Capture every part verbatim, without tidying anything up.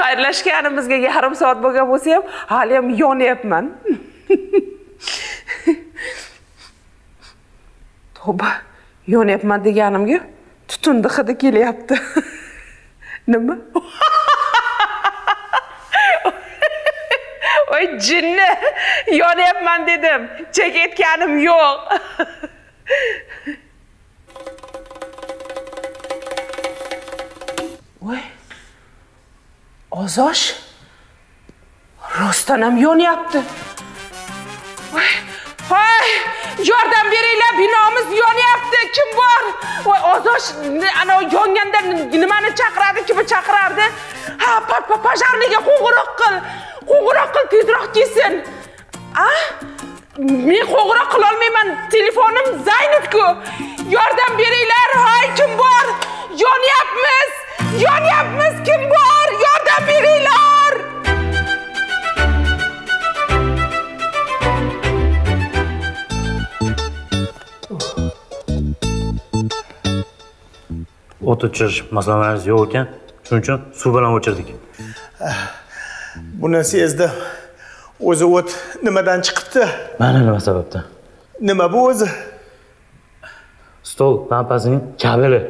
Xayrlashganimizga yarim soat bo'lgan bo'lsa ham, hali ham yonyapman. To'ba, yonyapman deganimga tutunni hidi kelyapti. Nima? Oy jinni, yonyapman dedim. Chekayotganim yo'q. Voy. Ozosh. Rostdan ham yonyapti. Voy. Voy, yordam beringlar, binomiz yonyapti. Kim bor? Voy, Ozosh ana yonganda nimani chaqiradi, kimni chaqirardi? Ha, pojarniga qo'ng'iroq qil. Qo'ng'iroq qil, tezroq kelsin. A? Men qo'ng'iroq qila olmayman. Telefonim zaynutku. Yordam beringlar. Hoy, kim bor? Yonyapmiz. Yonyapmiz. Kim bor? Yordam beringlar. O't o'chirish masalamiz yo'q ekan. Shuning uchun suv bilan o'chirdik. Buni sezdim. O'zi o't nimadan chiqibdi? Mana nima sababdan? Nima bu o'zi? Stol lampasining kabeli.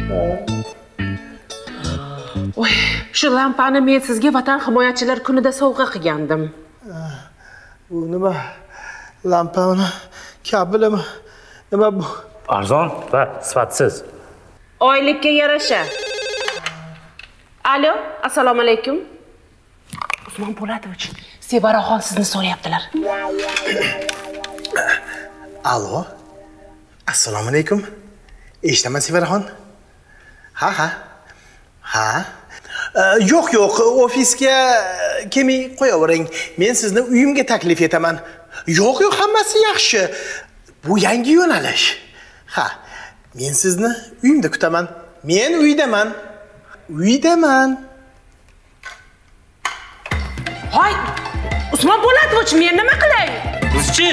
Voy, shu lampani men sizga Vatan himoyachilar kunida sovg'a qilgandim. Bu nima? Lampani kabelimi? Nima bu? Arzon va sifatsiz. Oylikka yarasha. Alo, assalomu alaykum. Usmon Po'latovich, Sevaraxon sizni so'rayaptilar. Alo. Assalomu alaykum. Eshitaman Sevaraxon. Ha ha. Ha. Yo'q, yo'q, ofisga kelmay qo'yavering. Men sizni uyimga taklif etaman. Yo'q, yo'q, hammasi yaxshi. Bu yangi yo'nalish. Ha. Men sizni uyimda kutaman. Men uydaman. Uydaman. Hoy, Usmon Po'latovich, men nima qilay? Bizchi?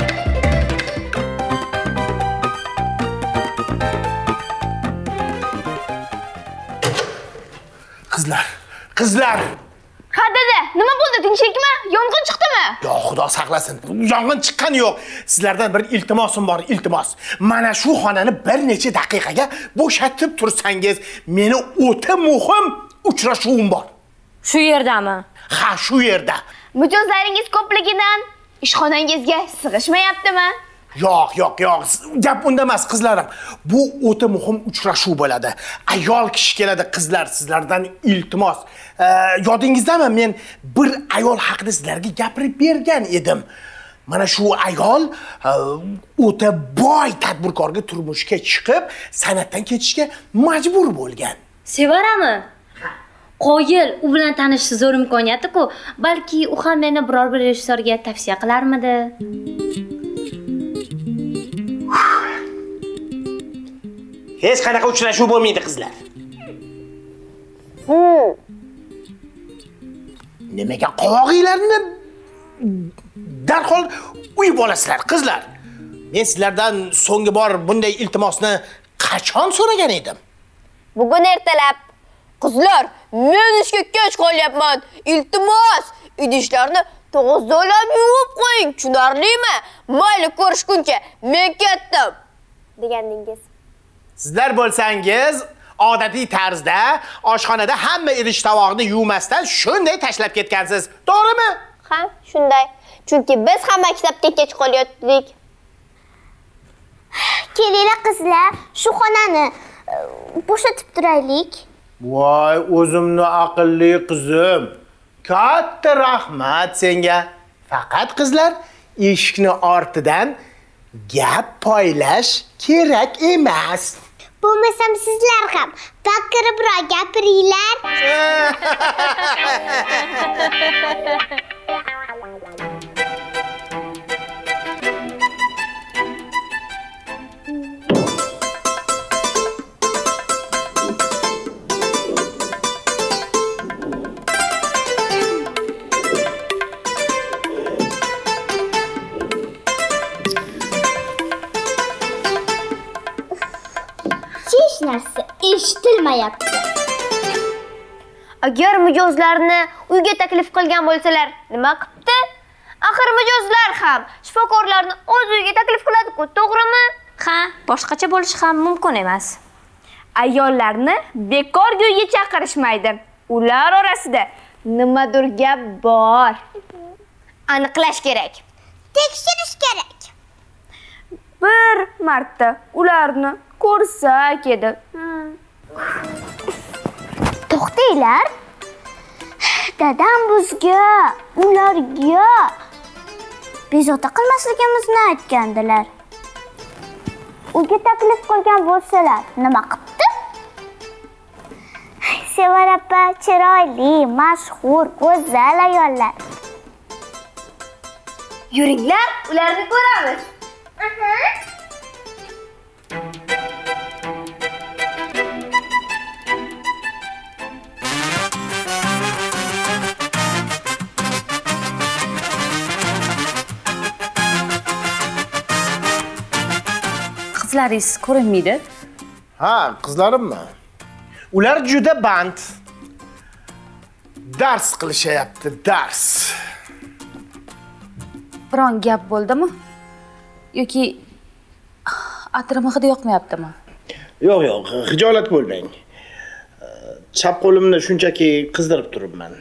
Qizlar, qizlar. Ha dada, nima bo'ldi? Tinchlikmi? Yong'in chiqdimi? Yo, Xudo saqlasin. Yong'in chiqqani yo'q. Sizlardan bir iltimosim bor, iltimos. Mana shu xonani bir necha daqiqaga bo'shatib tursangiz, meni o'ta muhim uchrashuvim bor. Shu yerdami? Ha, shu yerda. Mijozlaringiz ko'pligidan ishxonangizga sig'ishmayaptimi? Yo'q, yo'q, yo'q. Gap unda emas, qizlarim. Bu o'ta muhim uchrashuv bo'ladi. Ayol kishi keladi, qizlar, sizlardan iltimos. E, yodingizdami, men bir ayol haqida sizlarga gapirib bergan edim. Mana shu ayol o'ta boy tadbirkorga turmushga chiqib, san'atdan ketishga majbur bo'lgan. Sevarami? Qoyil, u bilan tanishishni zo'r imkoniyati-ku. Balki u ham meni biror bir rejissyorga tavsiya qilarmidi? Hech qanaqa uchrashuv bo'lmaydi, qizlar. Nimaga qovog'inglarni darhol uyib olasizlar, qizlar? Men sizlardan so'nggi bor bunday iltimosni qachon so'ragan edim? Bugun ertalab. Qizlar, men ishga kech qolyapman. Iltimos, idishlarni tozalab yuvib qo'ying, tushunarlimi? Mayli, ko'rishguncha, men ketdim deganingiz. Sizlar bo'lsangiz, odatiy tarzda oshxonada hamma idish tovoqni yuvmasdan shunday tashlab ketgansiz. To'g'rimi? Ha, shunday. Chunki biz ham maktabga kech qolyotdik. Kelinglar qizlar, shu xonani bo'shatib turaylik. Voy, o'zimni aqlli qizim. Katta rahmat senga. Faqat qizlar, eshikni ortidan gap poylash kerak emas. Bo'lmasam sizlar ham baqiribroq gapiringlar. narsa eshitilmayapti. Agar mijozlarni uyga taklif qilgan bo'lsalar, nima qilibdi? Axir mijozlar ham shifokorlarni o'z uyiga taklif qiladi-ku, to'g'rimi? Ha, boshqacha bo'lishi ham mumkin emas. Ayollarni bekorga uyga chaqirishmaydi. Ular orasida nimadir gap bor. Aniqlash kerak. Tekshirish kerak. Bir marta ularni ko'rsak edi. To'xtanglar. Dadam bizga, ularga bezovta qilmasligimizni aytgandilar. Uyga taklif qilgan bo'lsalar, nima qilibdi? Sevar opa chiroyli, mashhur, go'zal ayollar. Yuringlar, ularni ko'ramiz. Qizlaringiz ko'rinmaydi? Ha, qizlarimmi? Ular juda band. Dars qilishyapti, dars. Biron gap bo'ldimi? Yoki atirimi hidi yoqmayaptimi? Yo'q, yo'q, xijolat bo'lmang. Chap qo'limni shunchaki qizdirib turibman.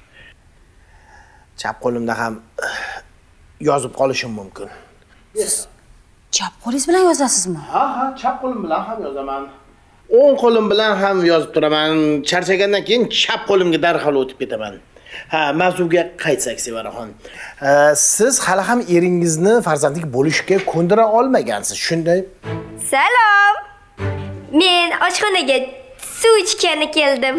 Chap qo'limda ham yozib qolishim mumkin. Chap qo'lingiz bilan yozasizmi? Ha, ha, chap qo'lim bilan ham yozaman. O'ng qo'lim bilan ham yozib turaman. Charchagandan keyin chap qo'limga darhol o'tib ketaman. Ha, mavzuga qaytsak, Sevaraxon. Siz hali ham eringizni farzandlik bo'lishga ko'ndira olmagansiz, shunday? Salom. Men oshxonaga suv ichgani keldim.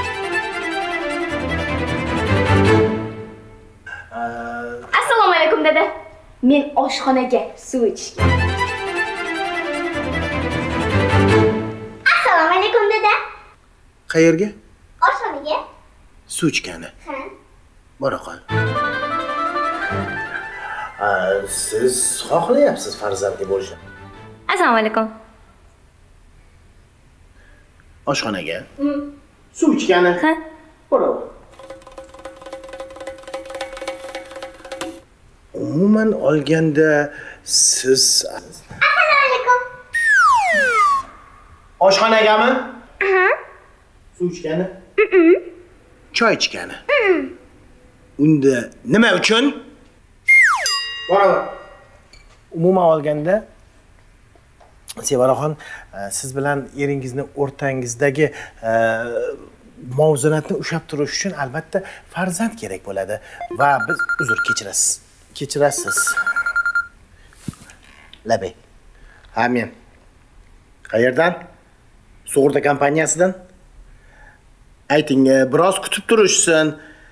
Assalomu alaykum dada. Men oshxonaga suv ichishga. Assalomu alaykum dada. Qayerga? Oshxonaga. Suv ichgani. Ha. Bora qol. Siz xohlayapsiz farzandli bo'lishni? Assalomu alaykum. Oshxonaga. Suv ichgani. Ha. Bora. Umuman olganda siz Assalomu alaykum. oshxonagami? Aha. Suv ichgani? Choy ichgani? Unda nima uchun? Bora. Umuman olganda Sevaraxon, siz bilan eringizni o'rtangizdagi muvozanatni ushlab turish uchun albatta farzand kerak bo'ladi va biz uzr kechirasiz. Kechirasiz. Labay. Ha, men. Qayerdan? Sug'urta kompaniyasidan. Ayting, biroz kutib turishsin.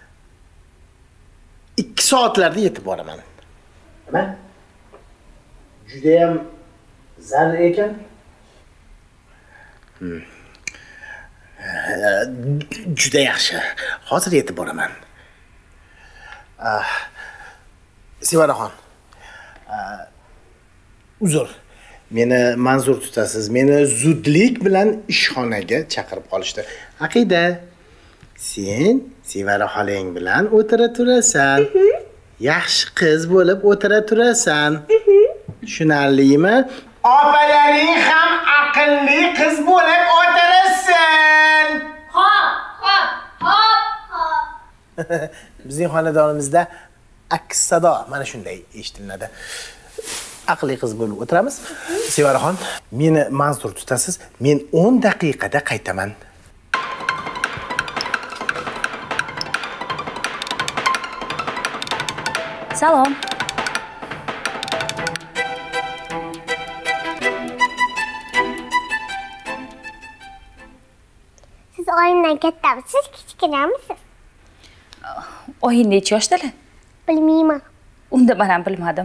ikki soatlarda yetib boraman. Nima? Juda ham zarur ekan. Hmm. Juda yaxshi. Hozir yetib boraman. Ah, Sevaraxon. Uzr. Meni manzur tutasiz. Meni zudlik bilan ishxonaga chaqirib qolishdi. Aqida, sen Sevara xolang bilan o'tira turasan. Yaxshi qiz bo'lib o'tira turasan. Tushunarlimi? Opalaring ham aqlli qiz bo'lib o'tirasan. Hop, hop, hop, hop. Bizning xonadonimizda aks sado mana shunday eshitiladi. Aqlli qiz bo'lib o'tiramiz. Sevaraxon, meni manzur tutasiz. Men o'n daqiqada qaytaman. Salom. Siz oyimdan kattamisiz, kichkinamisiz? Oying necha yoshdalar? Bilmayman. Unda men ham bilmadim.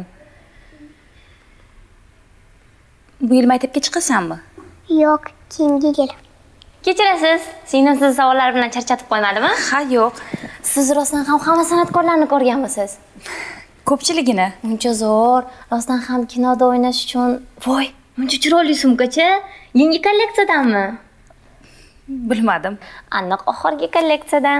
Bu yil maktabga chiqasanmi? Yo'q, keyingi yil. Kechirasiz, singlim sizni savollar bilan charchatib qo'ymadimi? Ha, yo'q. Siz rostdan ham hamma san'atkorlarni ko'rganmisiz? Ko'pchiligini. Muncha zo'r, rostdan ham kinoda o'ynash uchun, voy, muncha chiroyli sumkacha. Yangi kolleksiyadanmi? Bilmadim. Aniq oxirgi kolleksiyadan.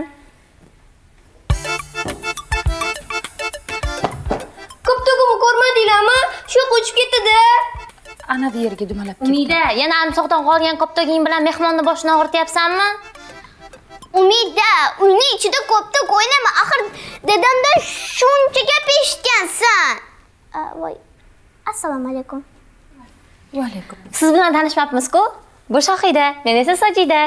Koptog'imni ko'rmadinglarmi? Shu qochib ketdi-da. Ana bu yerga dumalab ketdi. Umida, yana armsoqdan qolgan koptoging bilan mehmonni boshini og'rityapsanmi? Umida, uyning ichida koptok o'ynama. Axir dadamdan shuncha gap eshitgansan. Voy. Assalomu alaykum. Va alaykum. Siz bilan tanishmabmiz-ku? Bu Shohida, men esa Sajida.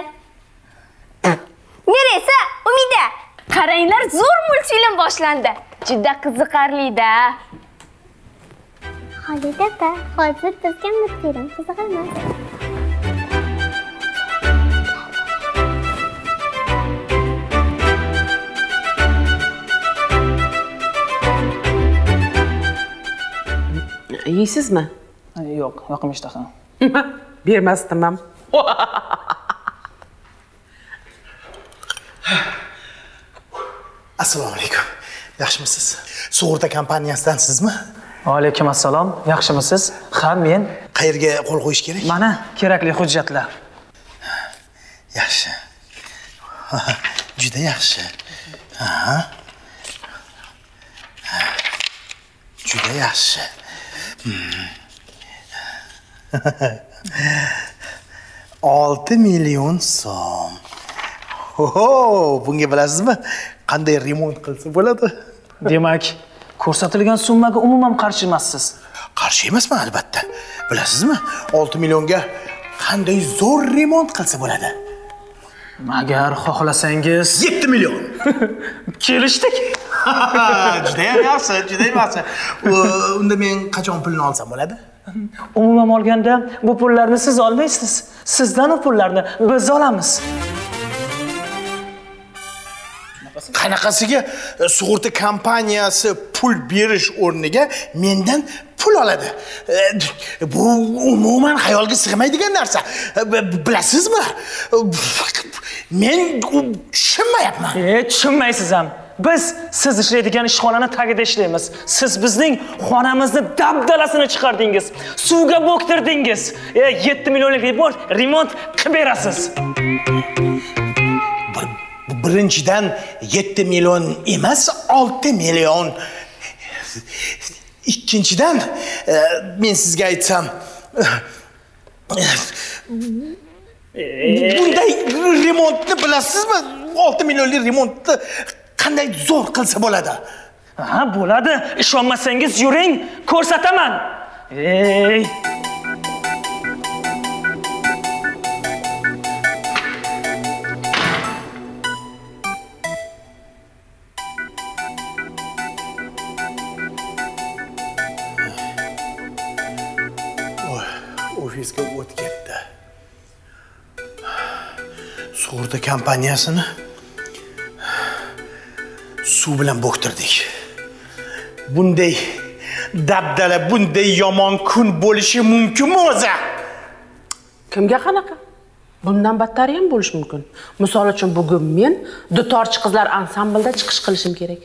Men esa Umida. Qaranglar, zo'r multfilm boshlandi. Juda qiziqarli-da. Xolida opa, hozir bizga multfilm qiziq emas. Yeysizmi? Yo'q, yoqim ishtaham. Bermasdim ham. Assalomu alaykum. Yaxshimisiz? Sug'urta kompaniyasidansizmi? Alaykum assalom. Yaxshimisiz? Ha, men. Qayerga qo'l qo'yish kerak? Mana kerakli hujjatlar. Yaxshi. Juda yaxshi. Ha. Juda yaxshi. olti million so'm. Oho, bunga bilasizmi? Qanday remont qilsa bo'ladi? Demak, ko'rsatilgan summaga umuman qarshi emassiz. Qarshi emasman albatta. Bilasizmi? olti millionga qanday zo'r remont qilsa bo'ladi? Agar xohlasangiz yetti million. kelishdik. Juda ham yaxshi, juda ham yaxshi. Unda men qachon pulni olsam bo'ladi? Umuman olganda bu pullarni siz olmaysiz. Sizdan u pullarni biz olamiz. Qanaqasiga sug'urta kompaniyasi pul berish o'rniga mendan pul oladi? Bu umuman xayolga sig'maydigan narsa. Bilasizmi? Men tushunmayapman. E, tushunmaysiz ham. Biz siz ishlaydigan ishxonani tagida ishlaymiz. Siz bizning xonamizni dabdalasini chiqardingiz. Suvga bo'ktirdingiz. E, yetti millionlik remont, remont qilib berasiz. Birinchidan yetti million emas, olti million. Ikkinchidan men sizga aytsam, bunday remontni bilasizmi? olti millionlik remontni qanday zo'r qilsa bo'ladi? Ha, bo'ladi. Ishonmasangiz yuring, ko'rsataman. Ey! Ofisga o't ketdi. Sug'urta kompaniyasini suv bilan bo'ktirdik. Bunday dabdala, bunday yomon kun bo'lishi mumkinmi o'zi? Kimga qanaqa? Bundan battari ham bo'lishi mumkin. Misol uchun bugun men dutorchi qizlar ansamblida chiqish qilishim kerak.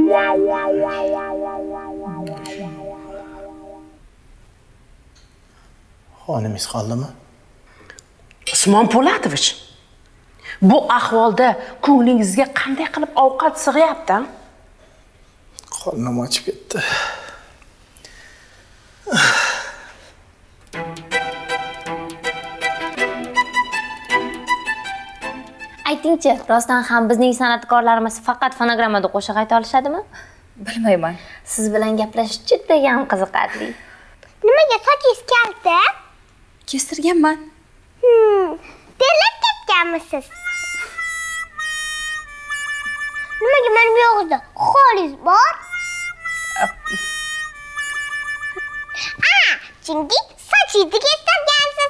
Xoningiz qoldimi? Usmon Po'latovich, bu ahvolda ko'nglingizga qanday qilib ovqat sig'yapti? Qornim ochib ketdi. Aytingchi, rostdan ham bizning san'atkorlarimiz faqat fonogrammada qo'shiq ayta olishadimi? Bilmayman. Siz bilan gaplashish juda ham qiziqarli. Nimaga sochingiz kalta? Kestirganman. Hmm, terlab ketganmisiz? Nimaga men bu yoqda xolingiz bor? Ah, chunki sochingizni kestirgansiz.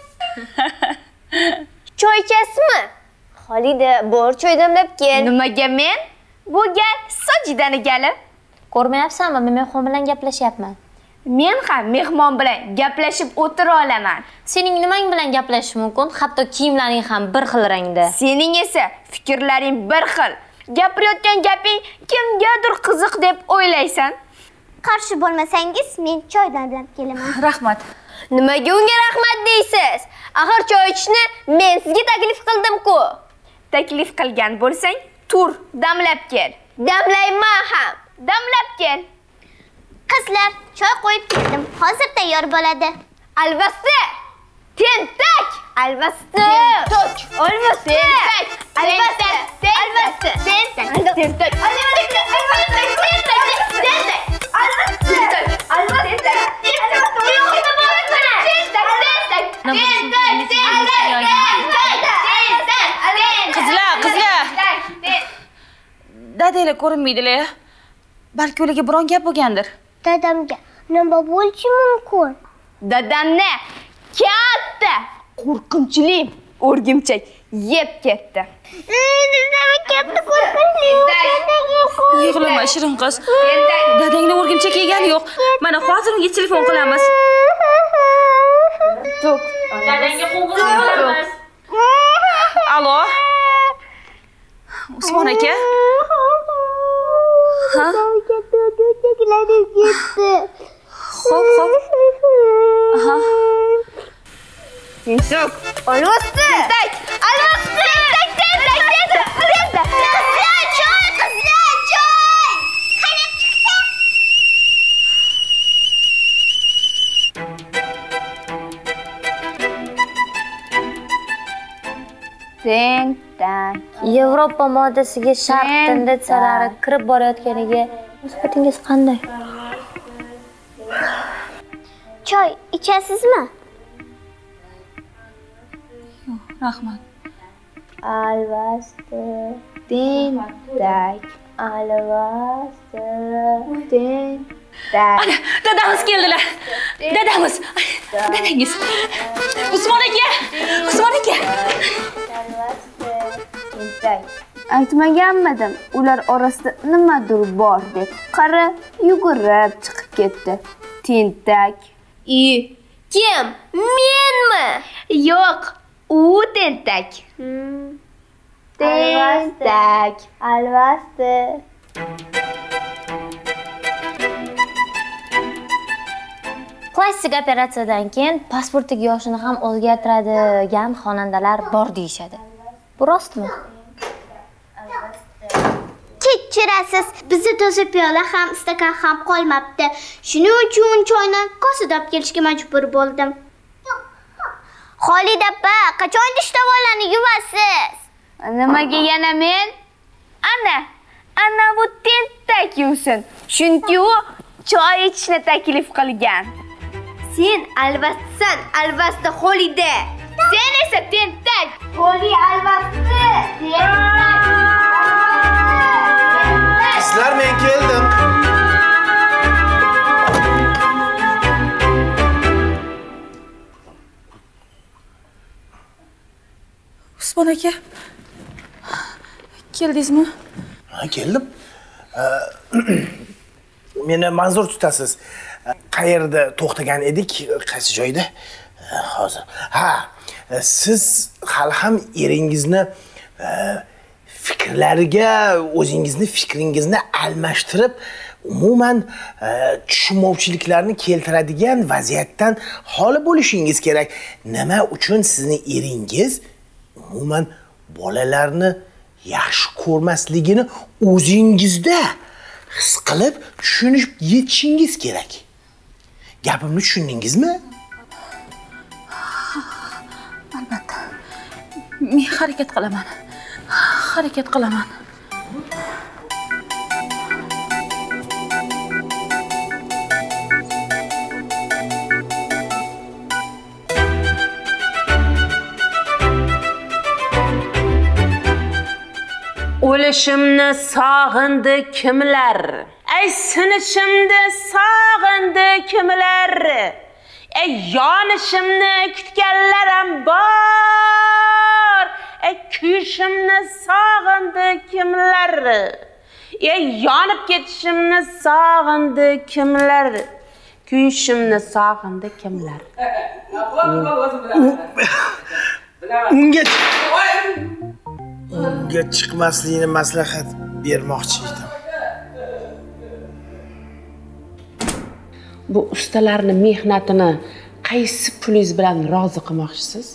Choy ichasizmi? Xolida, bor choy damlab kel. Nimaga men? Bu gal Sajidani gali. Ko'rmayapsanmi, men mehmon bilan gaplashyapman. Men ham mehmon bilan gaplashib o'tira olaman. Sening nimang bilan gaplashish mumkin? Hatto kiyimlaring ham bir xil rangda. Sening esa fikrlaring bir xil. Gapirayotgan gaping kimgadir qiziq deb o'ylaysan. Qarshi bo'lmasangiz, men choy damlab kelaman. Rahmat. Nimaga unga rahmat deysiz? Axir choy ichishni men sizga taklif qildim-ku. Taklif qilgan bo'lsang, tur, damlab kel. Damlayman ham. Damlab kel. Qizlar, choy qo'yib keldim. Hozir tayyor bo'ladi. Albatta. Tentak. Albatta. Tentak. Albatta. Tentak. Albatta. Albatta. Tentak. Tentak. Albatta. Albatta. Qizlar, qizlar. Dadanglar ko'rinmaydilar. Balki ularga biron gap bo'lgandir. Dadamga nima bo'lishi mumkin? Dadamni katta qo'rqinchli o'rgimchak yeb ketdi. Dadam katta qo'rqinchli. Yig'lama shirin qiz. Dadangni o'rgimchak yegani yo'q. Mana hozir unga telefon qilamiz. Tuk. Dadangga qo'ng'iroq qilamiz. Alo. Usmon aka. Ha? Xo'p, xo'p. Aha. Tentak. Albatta. Tentak. Albatta. Tentak. Tentak. Tentak. Qizlar, choy, qizlar, choy. Qani chiqdi? Tentak. Yevropa modasiga sharq tendensiyalari kirib borayotganiga nisbatingiz qanday? Choy ichasizmi? Rahmat. Alvasti. Tentak. Alvasti. Tentak. Ana, dadamiz keldilar. Dadamiz. Dadangiz. Usmon aka. Usmon aka. Tentak. Aytmaganmidim, ular orasida nimadir bor deb. Qari yugurib chiqib ketdi. Tentak. I. Kim? Menmi? Yo'q, u tentak. Tentak. Alvasti. Plastik operatsiyadan keyin pasportiga yoshini ham o'zgartiradigan xonandalar bor deyishadi. Bu rostmi? Kechirasiz, bizda toza piyola ham, stakan ham qolmabdi. Shuning uchun choyni kosada olib kelishga majbur bo'ldim. Xolida opa, qachon dish tovolarni yuvasiz? Nimaga yana men? Ana, ana bu tentak yuvsin. Chunki u choy ichishni taklif qilgan. Sen albastasan, albasta Xolida. Sen esa tentak. Xoli albasta. Sizlar, men keldim. Usmon aka. Keldingizmi? Ha, keldim. Meni ma'zur tutasiz. Qayerda to'xtagan edik? Qaysi joyda? Hozir. Ha, siz hali ham eringizni fikrlariga o'zingizni fikringizni almashtirib, umuman tushunmovchiliklarni keltiradigan vaziyatdan xoli bo'lishingiz kerak. Nima uchun sizni eringiz umuman bolalarni yaxshi ko'rmasligini o'zingizda his qilib, tushunib yetishingiz kerak. Gapimni tushundingizmi? Albatta. Men harakat qilaman. Harakat qilaman. O'lishimni sog'indi kimlar? Ey sinishimni sog'indi kimlar? Ey yonishimni kutganlarim bor. Ey kuyishimni sog'indi kimlar? Ey yonib ketishimni sog'indi kimlar? Kuyishimni sog'indi kimlar? Unga unga chiqmasligini maslahat bermoqchi edim. Bu ustalarning mehnatini qaysi pulingiz bilan rozi qilmoqchisiz?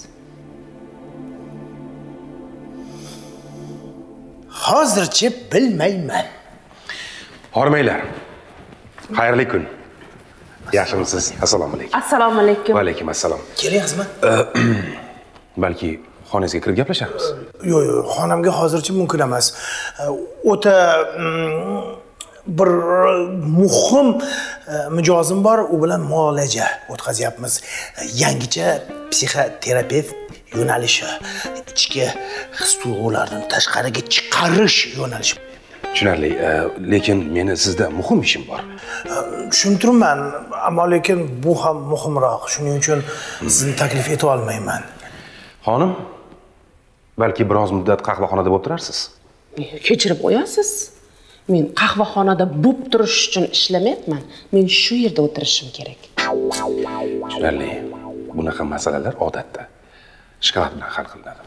Hozircha bilmayman. Hormaylar. Xayrli kun. Yaxshimisiz? Assalomu alaykum. Assalomu alaykum. Va alaykum assalom. Keling xizmat. Balki xonangizga kirib gaplashamiz. Yo'q, yo'q, xonamga hozircha mumkin emas. O'ta bir muhim mijozim bor, u bilan muolaja o'tkazyapmiz. Yangicha psixoterapevt yo'nalishi, ichki his-tuyg'ularni tashqariga chiqarish yo'nalishi. Tushunarli, lekin meni sizda muhim ishim bor. Tushuntirman, ammo lekin bu ham muhimroq. Shuning uchun sizni taklif eta olmayman. Xonim, balki biroz muddat qahvaxonada bo'lib turarsiz. Kechirib qo'yasiz. Men qahvaxonada bo'lib turish uchun ishlamayapman. Men shu yerda o'tirishim kerak. Tushunarli. Bunaqa masalalar odatda shikoyat bilan hal qilinadi.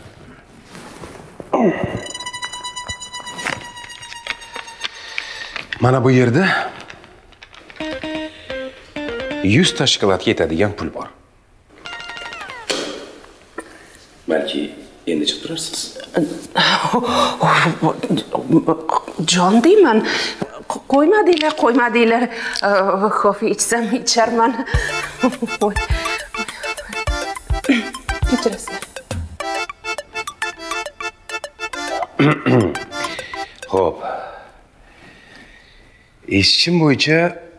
Mana bu yerda yuz ta shokoladga yetadigan pul bor. Balki endi chiqib turarsiz. Jon deyman. Qo'ymadinglar, qo'ymadinglar. Kofe ichsam icharman. Kechirasizlar. Xo'p. Eshitishim bo'yicha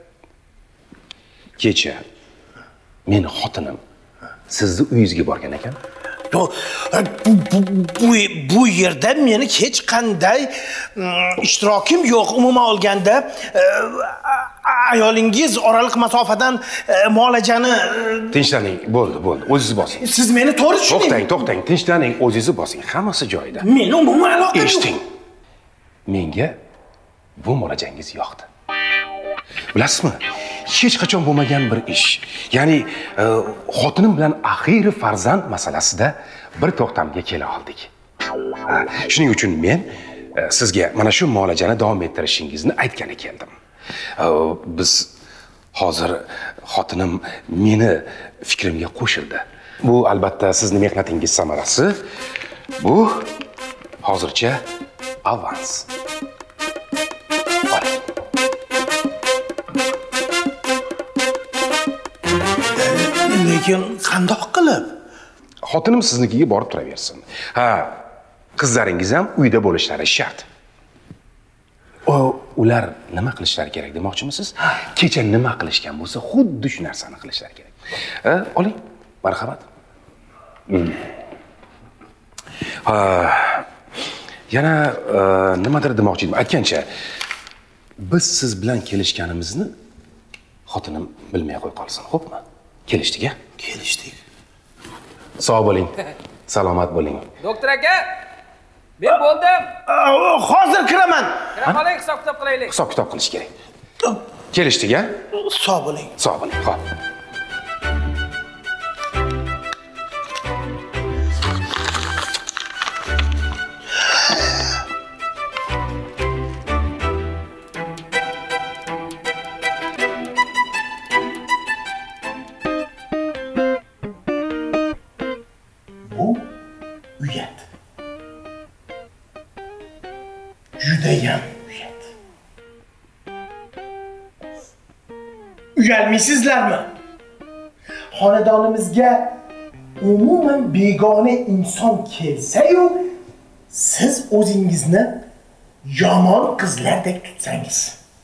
kecha meni xotinim sizni uyingizga borgan ekan. Bu, bu, bu yerda meni hech qanday ishtirokim yo'q. Umuman olganda ayolingiz oraliq masofadan muolajani Tinchlaning, bo'ldi, bo'ldi. O'zingiz bosing. Siz meni to'g'ri tushuning. To'xtang, to'xtang, tinchlaning, o'zingiz bosing. Hammasi joyida. Meni umuman aloqam yo'q. Eshiting. Menga bu muolajangiz yoqdi. Bilasizmi? Hech qachon bo'lmagan bir ish. Ya'ni xotinim bilan axir farzand masalasida bir to'xtamga kela oldik. Shuning uchun men sizga mana shu muolajani davom ettirishingizni aytgani keldim. Biz hozir xotinim meni fikrimga qo'shildi. Bu albatta sizning mehnatingiz samarasi. Bu hozircha avans. Lekin qandoq qilib? Xotinim siznikiga borib turaversin. Ha, qizlaringiz ham uyda bo'lishlari shart. O, ular nima qilishlari kerak demoqchimisiz? Kecha nima qilishgan bo'lsa, xuddi shu narsani qilishlari kerak. Ha, oling, marhamat. Hmm. Ha, yana nimadir demoqchi edim. Aytgancha, biz siz bilan kelishganimizni xotinim bilmay qo'y qolsin, xo'pmi? Kelishdik-a? Kelishdik. Sog' bo'ling. Salomat bo'ling. Doktor aka, men bo'ldim. Hozir kiraman. Kira qoling, hisob-kitob qilaylik. Hisob-kitob qilish kerak. Kelishdik-a? Sog' bo'ling. Sog' bo'ling. Xo'p. Judayam uyat. Uyalmaysizlarmi? Xonadonimizga umuman begona inson kelsa-yu, siz o'zingizni yomon qizlardek tutsangiz.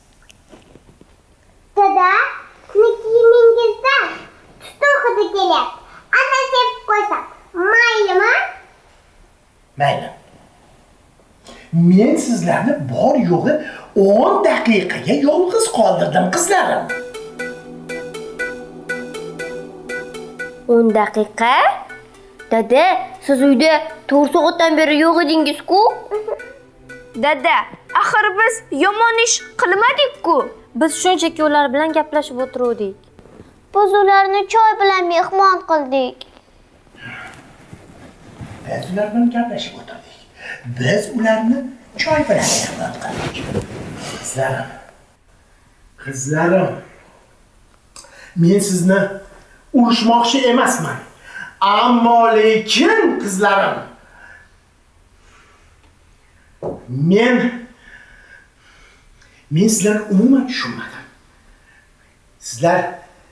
Dada, sizni kiyimingizdan tutun hidi kelyapti. Ana sepib qo'ysam, maylimi? Mayli. Men sizlarni bor yo'g'i o'n daqiqaga yolg'iz qoldirdim, qizlarim. o'n daqiqa? Dada, siz uyda to'rt soatdan beri yo'q edingiz-ku? Dada, axir biz yomon ish qilmadik-ku. Biz shunchaki ular bilan gaplashib o'tirdik. Biz ularni choy bilan mehmon qildik. Biz ular bilan gaplashib o'tirdik. Biz ularni choy bilan mehmon qildik. Qizlarim. Qizlarim. Men sizni urushmoqchi emasman. Ammo lekin qizlarim, men men sizlarni umuman tushunmadim. Sizlar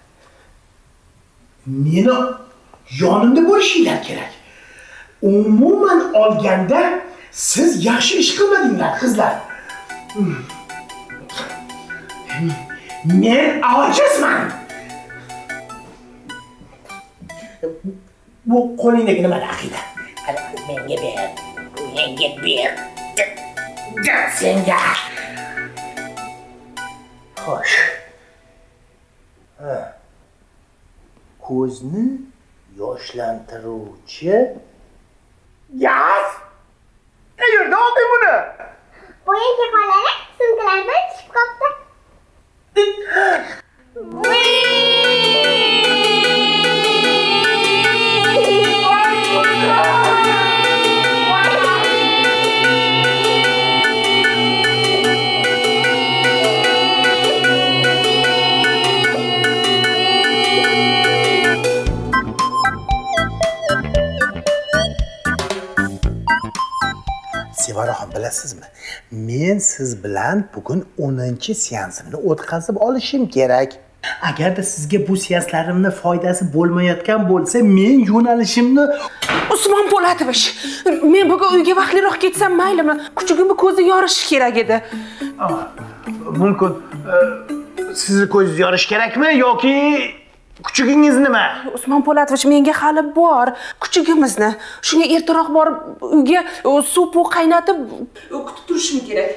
meni yonimda bo'lishinglar kerak. Umuman olganda siz yaxshi ish qilmadinglar, qizlar. Men ojizman. Bu qo'lingdagi nima aqida? Menga ber. Menga ber. Senga. Xo'sh. Ha. Ko'zni yoshlantiruvchi gaz. Qayerda olding buni? Bo'yinga qoladi, sumkalardan tushib qoldi. Sevaraxon, bilasizmi? Men siz bilan bugun o'ninchi seansimni o'tkazib olishim kerak. Agarda sizga bu seanslarimning foydasi bo'lmayotgan bo'lsa, men yo'nalishimni Usmon Po'latovich, men bugun uyga vaqtliroq ketsam maylimi? Kuchugimni ko'zi yorishi kerak edi. Mumkin. Sizni ko'zingiz yorish kerakmi yoki kuchugingiz nima? Usmon Po'latovich, menga hali bor kuchugimizni. Shunga ertaroq borib uyga suv qaynatib kutib turishim kerak.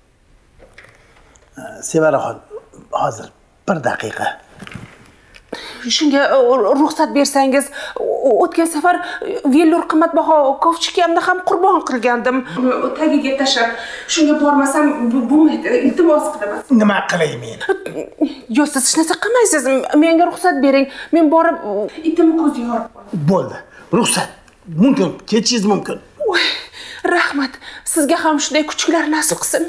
Sevaraxon, hozir bir daqiqa. Shunga ruxsat bersangiz, o'tgan safar vellur qimmatbaho kovchikamni ham qurbon qilgandim. Tagiga tashlab, shunga bormasam bo'lmaydi. Iltimos qilaman. Nima qilay men? Yo'q, siz hech narsa qilmaysiz. Menga ruxsat bering. Men borib itimni ko'ziga yorib qolaman. Bo'ldi. Ruxsat. Mumkin, ketishingiz mumkin. Voy, rahmat. Sizga ham shunday kuchuklar nasib qilsin.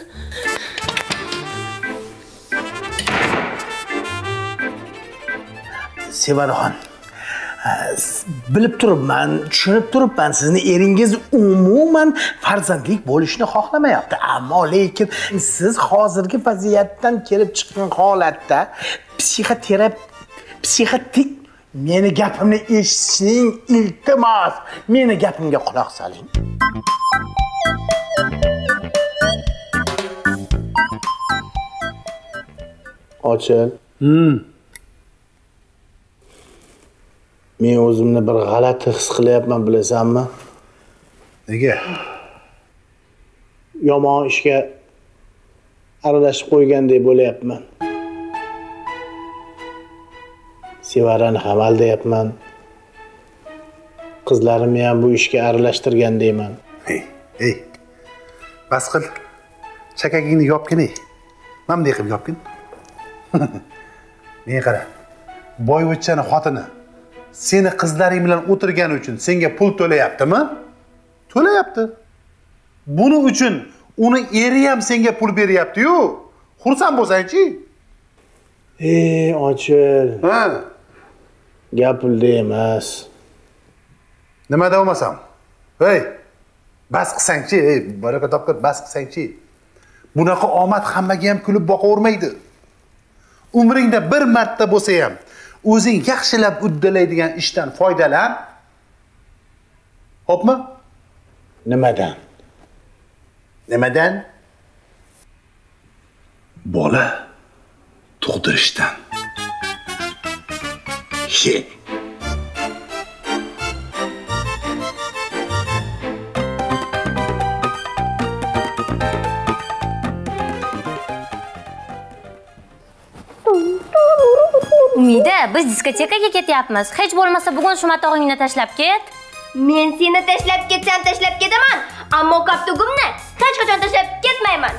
Sevaraxon, bilib turibman, tushunib turibman, sizni eringiz umuman farzandlik bo'lishni xohlamayapti. Ammo lekin siz hozirgi vaziyatdan kelib chiqqan holatda psixoterapik psixotik meni gapimni eshitishning iltimos, meni gapimga quloq soling. Ochil. Hmm. Men o'zimni bir g'alati his qilyapman, bilasanmi? Nega? Yomon ishga aralashib qo'ygandek bo'layapman. Sevarani ham aldayapman. Qizlarimni ham bu ishga aralashtirgandayman. Hey, hey. Bas qil. Chakagingni yopgin. Mana bunday qilib yopgin. Men qara. Boyvachchani xotini seni qizlaring bilan o'tirgani uchun senga pul to'layaptimi? To'layapti. Buning uchun uni eri ham senga pul beryapti-yu. Xursand bo'lsang-chi? Ey, Ochil. Ha. Gap pulda emas. Nimada bo'lmasam? Hey, bas qilsang-chi, ey, baraka topqir, bas qilsang-chi. Bunaqa omad hammaga ham kulib boqavermaydi. Umringda bir marta bo'lsa ham o'zing yaxshilab uddalaydigan ishdan foydalan. Xo'pmi? Nimadan? Nimadan? Bola tug'dirishdan. He. Umida, biz diskotekaga ketyapmiz. Hech bo'lmasa bugun shu matog'ingni tashlab ket. Men seni tashlab ketsam tashlab ketaman, ammo kaptugimni hech qachon tashlab ketmayman.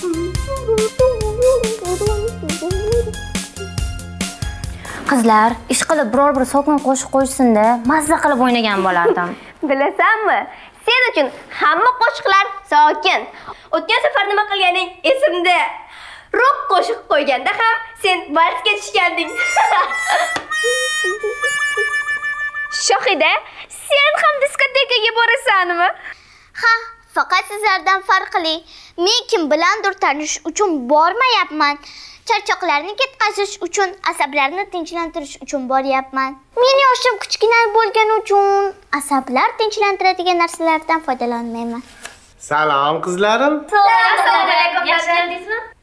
Qizlar, ish qilib biror bir sokin qo'shiq qo'yishsin-da, mazza qilib o'ynagan bo'lardim. Bilasanmi? Sen uchun hamma qo'shiqlar sokin. O'tgan safar nima qilganing esimda. Rock qo'shiq qo'yganda ham sen valsga tushganding. Shohida, sen ham diskotekaga borasanmi? Ha, faqat sizlardan farqli. Men kim bilandir tanishish uchun bormayapman. Charchoqlarni ketkazish uchun, asablarni tinchlantirish uchun boryapman. Men yoshim kichkina bo'lgani uchun asablar tinchlantiradigan narsalardan foydalanmayman. Salom qizlarim. Assalomu alaykum. Yaxshi keldingizmi?